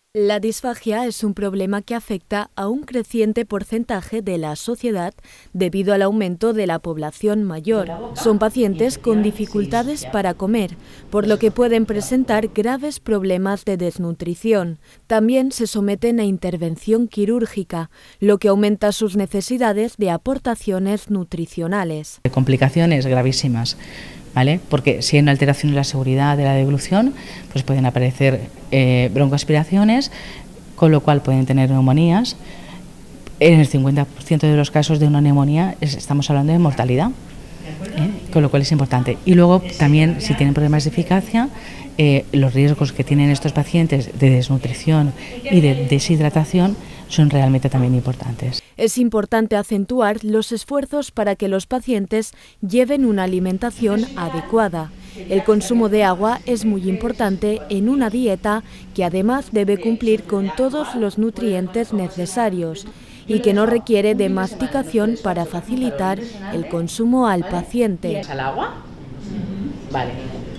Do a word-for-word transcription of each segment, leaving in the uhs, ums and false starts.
La disfagia es un problema que afecta a un creciente porcentaje de la sociedad debido al aumento de la población mayor. Son pacientes con dificultades para comer, por lo que pueden presentar graves problemas de desnutrición. También se someten a intervención quirúrgica, lo que aumenta sus necesidades de aportaciones nutricionales. Complicaciones gravísimas. ¿Vale? Porque si hay una alteración de la seguridad de la deglución, pues pueden aparecer eh, broncoaspiraciones, con lo cual pueden tener neumonías. En el cincuenta por ciento de los casos de una neumonía es, estamos hablando de mortalidad, ¿eh? Con lo cual es importante. Y luego también, si tienen problemas de eficacia, eh, los riesgos que tienen estos pacientes de desnutrición y de deshidratación son realmente también importantes. Es importante acentuar los esfuerzos para que los pacientes lleven una alimentación adecuada. El consumo de agua es muy importante en una dieta que además debe cumplir con todos los nutrientes necesarios y que no requiere de masticación para facilitar el consumo al paciente. ¿Al agua? Vale.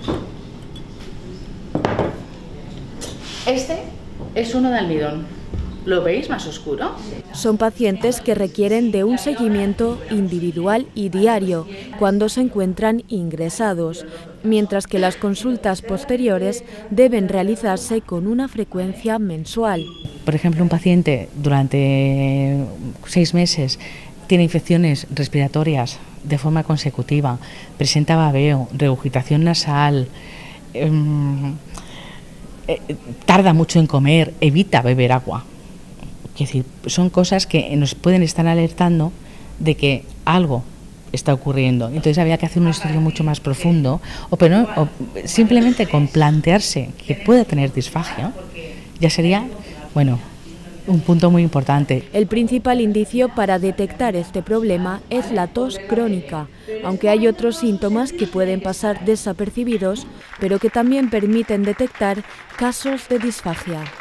Este es uno de almidón. ¿Lo veis más oscuro? Son pacientes que requieren de un seguimiento individual y diario cuando se encuentran ingresados, mientras que las consultas posteriores deben realizarse con una frecuencia mensual. Por ejemplo, un paciente durante seis meses tiene infecciones respiratorias de forma consecutiva, presenta babeo, regurgitación nasal, eh, eh, tarda mucho en comer, evita beber agua. Es decir, son cosas que nos pueden estar alertando de que algo está ocurriendo. Entonces había que hacer un estudio mucho más profundo, o, pero, o simplemente con plantearse que pueda tener disfagia, ya sería, bueno, un punto muy importante. El principal indicio para detectar este problema es la tos crónica, aunque hay otros síntomas que pueden pasar desapercibidos, pero que también permiten detectar casos de disfagia.